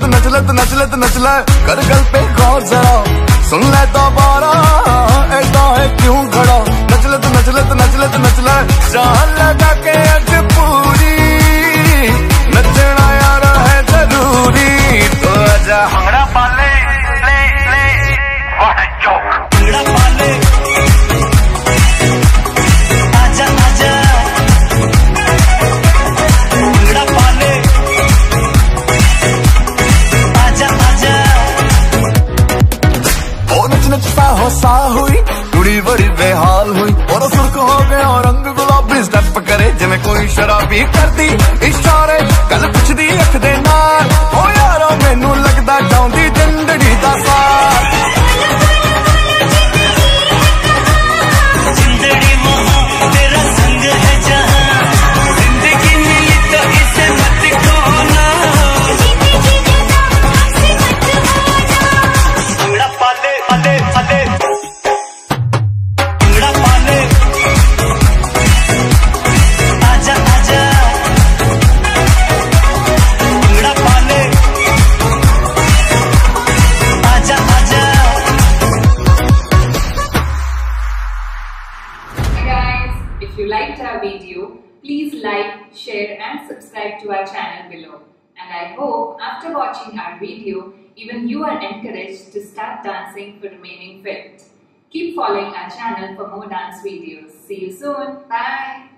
तू नच ले तू नच ले तू नच ले, कर गल पे गौर जरा, सुन ले दोबारा ऐसा है क्यों खड़ा, नच ले तू नच ले तू नच ले तू नच ले, जान लगा के अज पूरी नचना यार है जरूरी, तो आजा भांगड़ा पाले भांगड़ा पाले आजा आजा भांगड़ा पाले आजा आजा। ओ नच नच सा हो सा हुई कुड़ी बड़ी बेहाल हुई, और सुर्ख हो गया रंग गुलाबी, स्टेप करे जिਵੇਂ कोई शराबी, करदी इशारे गल पुछदी अख दे नाल, ओ यारो मैनू लगदा चाहुंदी जिंदड़ी दा साथ, जिंदड़ी मोह तेरा संग है जहां, जिंदगी मिली तो इसे मत खोना, भांगड़ा पाले पाले पाले भांगड़ा पाले आजा आजा भांगड़ा पाले आजा आजा। Hey guys, if you liked our video, please like, share and subscribe to our channel below. And I hope after watching our video, even you are encouraged to start dancing for remaining fit. Keep following our channel for more dance videos. See you soon. Bye.